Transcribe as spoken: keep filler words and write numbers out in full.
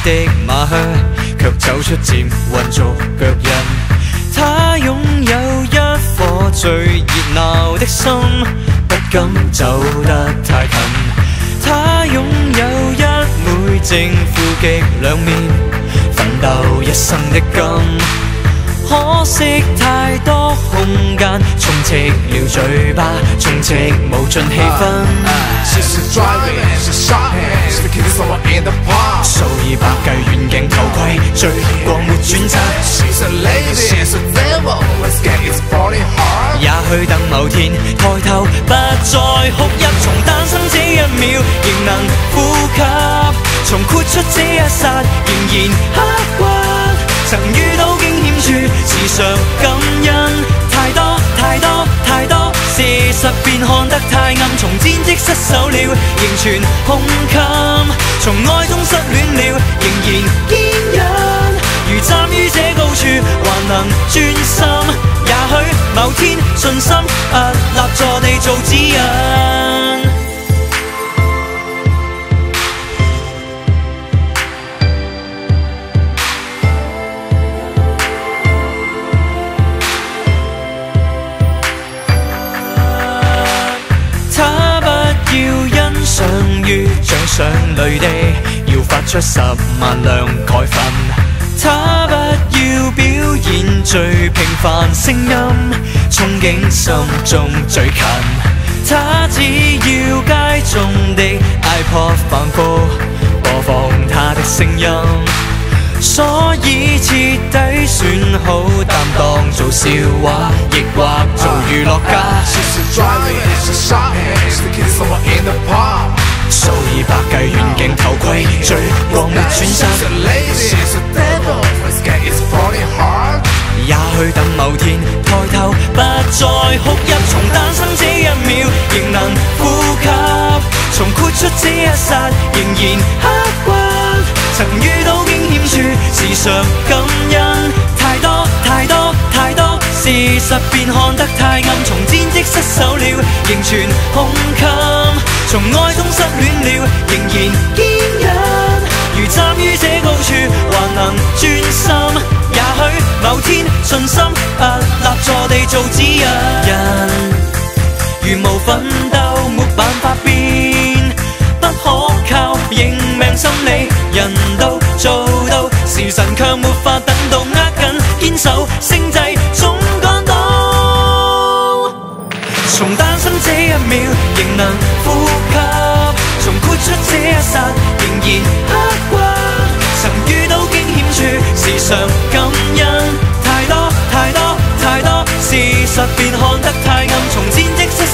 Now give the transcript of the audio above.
的馬靴，卻走出漸混濁腳印。他擁有一顆最熱鬧的心，不敢走得太近。他擁有一枚正負極兩面，奮鬥一生的金。可惜太多空間，充斥了嘴巴，充斥無盡氣氛。數以百計遠鏡頭盔，追光沒轉側。也許等某天抬頭，不再哭泣，從誕生這一秒仍能呼吸，從豁出這一剎仍然刻骨。曾遇到驚險處，時常感恩，太多太多太多，事實便看得太暗。從戰績失手了，仍存胸襟；從愛中失戀了，仍然堅忍。如站於這高處，還能專心。也許某天信心屹立坐地做指引。於獎賞裏的，要發出十萬輛鈣粉。他不要表現最平凡聲音，憧憬心中最近。他只要街中的 iPod 反覆播放他的聲音，所以徹底選好擔當做笑話，亦或做娛樂家。數以百計遠鏡頭盔，追光沒轉身。也許等某天抬頭，不再哭泣，從誕生這一秒仍能呼吸，從豁出這一剎仍然刻骨。曾遇到驚險處，時常感恩，太多太多太多，事實便看得太暗。從戰績失手了，仍存胸襟；從愛中失戀了，仍然堅忍。如站於這高處，還能專心。也許某天信心屹立坐地做指引。人如無奮鬥，沒辦法變，不可靠認命心理，人都做到，時辰卻沒法等到，握緊堅守星際總趕到。從誕生這一秒仍能呼吸，從豁出這一剎仍然刻骨。曾遇到驚險處，時常感恩，太多太多太多，事實便看得太暗。從戰績